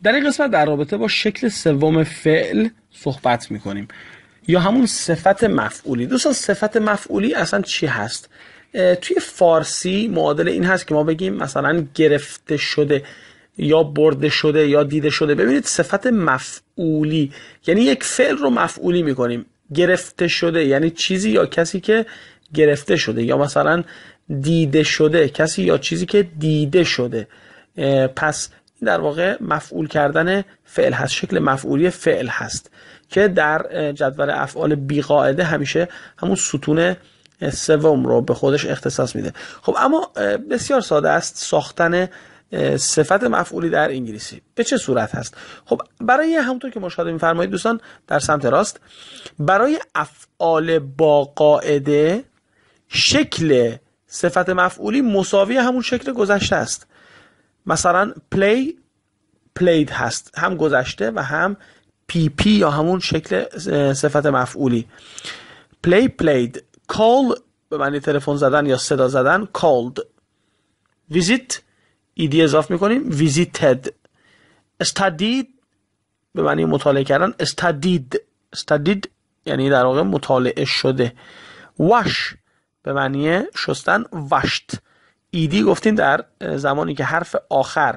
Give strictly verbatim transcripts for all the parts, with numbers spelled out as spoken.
در این قسمت در رابطه با شکل سوم فعل صحبت میکنیم یا همون صفت مفعولی. دوستان صفت مفعولی اصلا چی هست؟ توی فارسی معادل این هست که ما بگیم مثلا گرفته شده یا برده شده یا دیده شده. ببینید صفت مفعولی یعنی یک فعل رو مفعولی میکنیم. گرفته شده یعنی چیزی یا کسی که گرفته شده، یا مثلا دیده شده کسی یا چیزی که دیده شده. پس در واقع مفعول کردن فعل هست، شکل مفعولی فعل هست که در جدول افعال بی قاعده همیشه همون ستون سوم رو به خودش اختصاص میده. خب اما بسیار ساده است ساختن صفت مفعولی در انگلیسی. به چه صورت هست؟ خب برای همونطور که مشاهده می‌فرمایید دوستان در سمت راست، برای افعال با قاعده شکل صفت مفعولی مساوی همون شکل گذشته است. مثلا play played هست، هم گذشته و هم پی پی یا همون شکل صفت مفعولی. play played. call به معنی تلفن زدن یا صدا زدن called. visit ایدی اضافه میکنیم visited. studied به معنی مطالعه کردن studied. studied یعنی در واقع مطالعه شده. wash به معنی شستن washed. ایدی گفتیم در زمانی که حرف آخر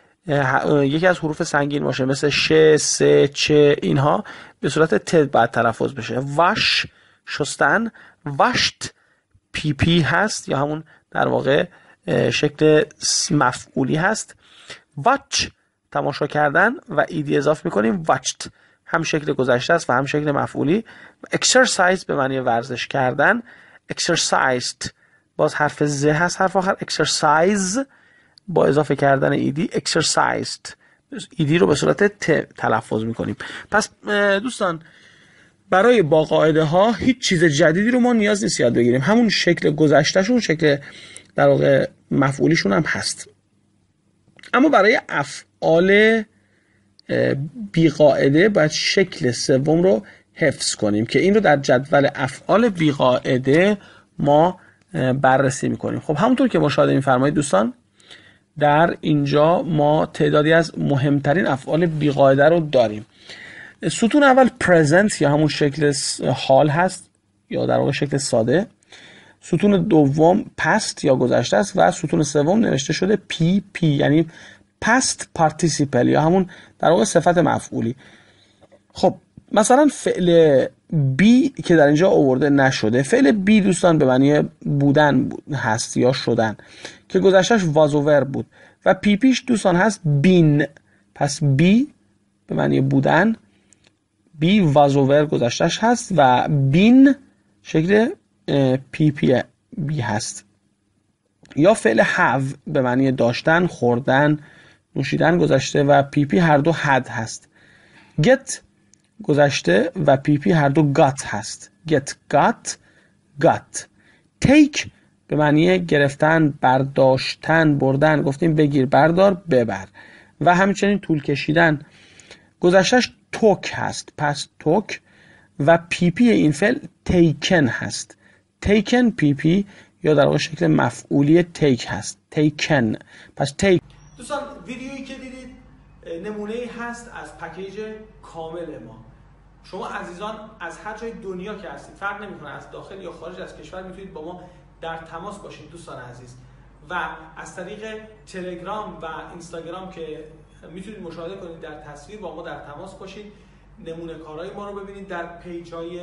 یکی از حروف سنگین باشه مثل ش، س، چ، اینها به صورت ت باید تلفظ بشه. wash شستن. washed پی پی هست یا همون در واقع شکل مفعولی هست. watch تماشا کردن و ایدی اضافه میکنیم watched، هم شکل گذشته است و هم شکل مفعولی. exercise به معنی ورزش کردن. exercised باز حرف ز هست حرف آخر. exercise با اضافه کردن ایدی exercised، ایدی رو به صورت ت تلفظ میکنیم. پس دوستان برای با قاعده ها هیچ چیز جدیدی رو ما نیاز نیست یاد بگیریم، همون شکل گذشتهشون شکل در واقع مفعولیشون هم هست. اما برای افعال بی قاعده باید شکل سوم رو حفظ کنیم که این رو در جدول افعال بی قاعده ما بررسی میکنیم. خب همونطور که مشاهده میفرمایید دوستان در اینجا ما تعدادی از مهمترین افعال بی قاعده رو داریم. ستون اول present یا همون شکل حال هست یا در واقع شکل ساده. ستون دوم past یا گذشته است و ستون سوم نوشته شده پی پی یعنی past participle یا همون در واقع صفت مفعولی. خب مثلا فعل بی که در اینجا آورده نشده، فعل بی دوستان به معنی بودن هست یا شدن که گذشتهش وازوور بود و پی پیش دوستان هست بین. پس بی به معنی بودن، بی وازوور گذشتهش هست و بین شکل پی پی بی هست. یا فعل have به معنی داشتن، خوردن، نوشیدن گذشته و پی پی هر دو had هست. get گذشته و پی پی هر دو got هست. get got got. take به معنی گرفتن، برداشتن، بردن، گفتیم بگیر، بردار، ببر و همچنین طول کشیدن گذشتهش took هست. پس took و پی پی این فعل taken هست. taken پی پی یا در واقع شکل مفعولی take هست. taken. پس take. دوستان ویدیویی که دیدید نمونه هست از پکیج کامل ما. شما عزیزان از هر جای دنیا که هستید، فرق نمیکنه از داخل یا خارج از کشور، میتونید با ما در تماس باشید دوستان عزیز. و از طریق تلگرام و اینستاگرام که میتونید مشاهده کنید در تصویر با ما در تماس باشید، نمونه کارهای ما رو ببینید در پیج‌های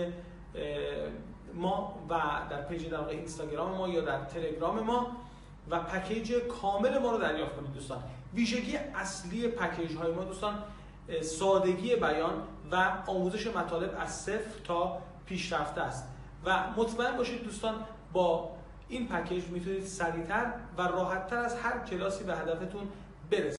ما و در پیج در واقع اینستاگرام ما یا در تلگرام ما و پکیج کامل ما رو دریافت کنید دوستان. ویژگی اصلی پکیج های ما دوستان سادگی بیان و آموزش مطالب از صفر تا پیشرفته است و مطمئن باشید دوستان با این پکیج میتونید سریعتر و راحتتر از هر کلاسی به هدفتون برسید.